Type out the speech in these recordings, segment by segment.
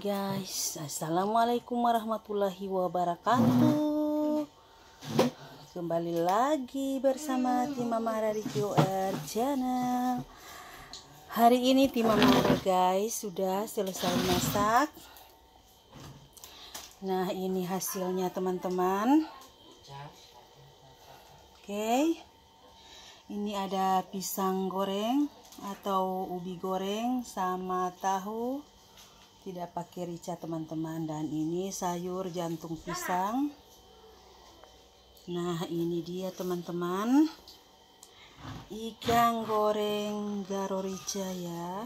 Guys, assalamualaikum warahmatullahi wabarakatuh. Kembali lagi bersama tim Mama dari QR Channel. Hari ini tim Mama guys sudah selesai masak. Nah, ini hasilnya teman-teman. Oke. Ini ada pisang goreng atau ubi goreng sama tahu. Tidak pakai rica teman-teman, dan ini sayur jantung pisang. Nah, ini dia teman-teman, ikan goreng garo rica ya.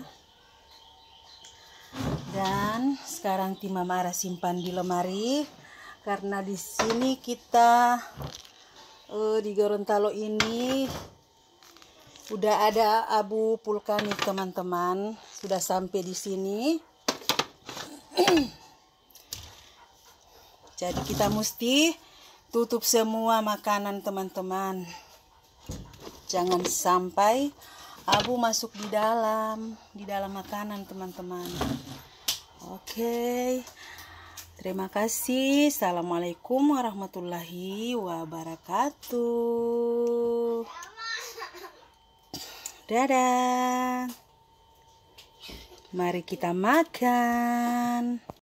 Dan sekarang tim Mama simpan di lemari karena di sini kita di Gorontalo ini udah ada abu vulkanik teman-teman, sudah sampai di sini. Jadi kita mesti tutup semua makanan teman-teman, jangan sampai abu masuk di dalam makanan teman-teman. Oke, terima kasih. Assalamualaikum warahmatullahi wabarakatuh. Dadah, mari kita makan.